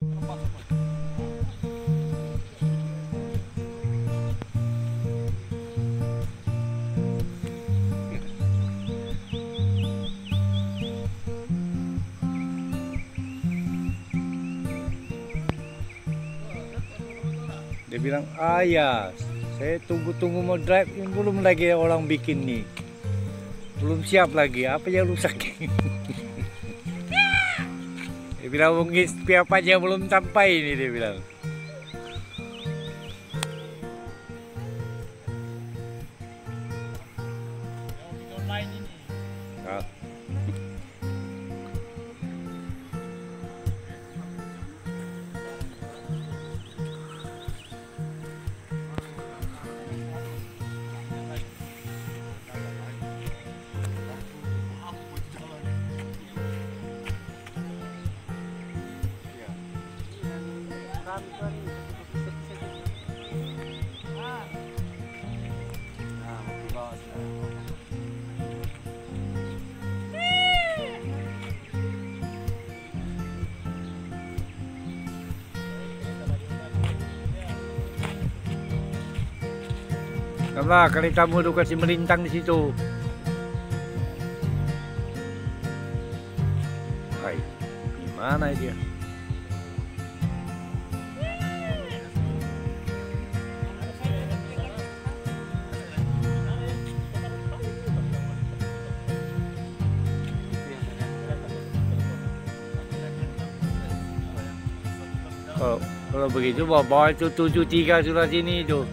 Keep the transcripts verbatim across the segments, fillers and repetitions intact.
Dia bilang, ayah, saya tunggu-tunggu mau drive, belum lagi orang bikin nih, belum siap lagi, apa yang rusak? Dia bilang mungkin spare partnya belum sampai ini, dia bilang. Ah. Karena kali tamu tuh kasih melintang di situ. Hai, gimana dia? Kalau kalau begitu bawa bawa itu tujuh tiga sudah sini itu.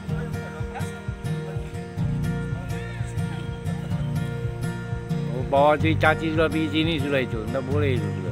Bawa di caci sudah pergi sini sudah itu, tidak boleh itu sudah.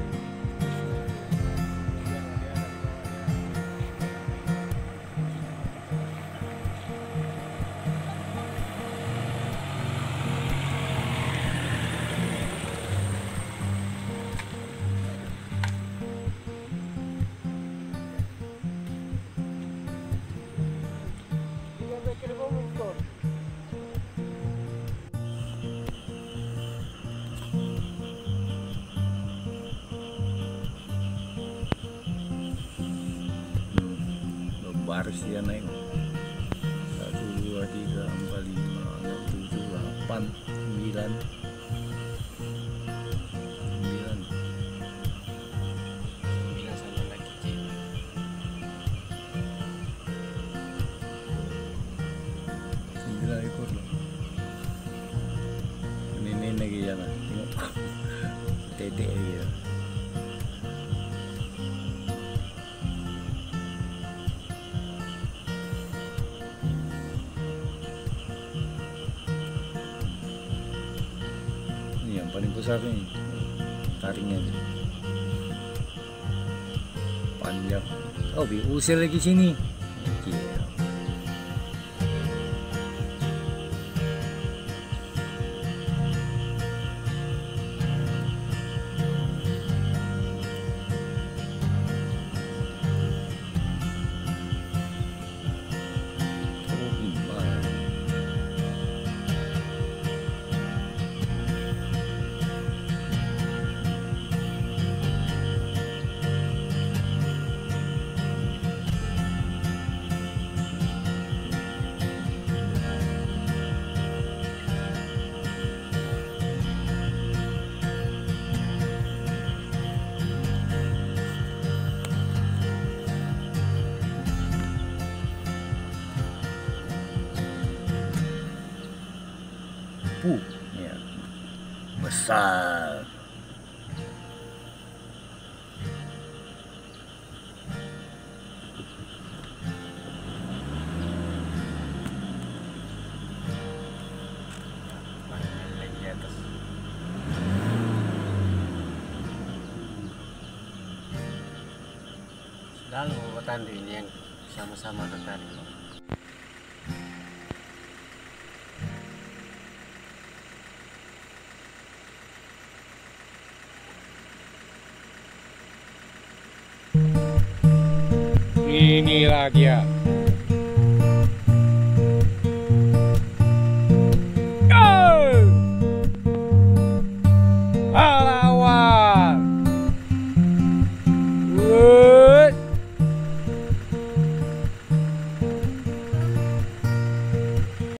Baris dia naik satu dua tiga empat lima enam tujuh delapan sembilan sembilan sembilan ekor loh. Ini lagi jalan tengok dedek dia. Yang paling besar nih taringnya panjang. Oh, diusir lagi sini. Gila. Uh, ya. Besar. Lalu petani ini yang sama-sama tertarik. Inilah dia.